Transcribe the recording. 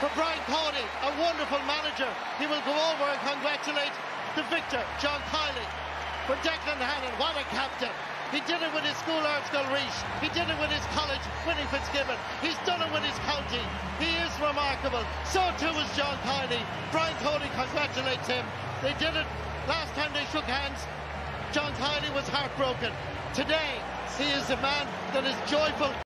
For Brian Cody, a wonderful manager. He will go over and congratulate the victor, John Kiely. For Declan Hannon, what a captain. He did it with his school Ardscoil Reach. He did it with his college, winning Fitzgibbon. He's done it with his county. He is remarkable. So too is John Kiely. Brian Cody congratulates him. They did it last time they shook hands. John Kiely was heartbroken. Today, he is a man that is joyful.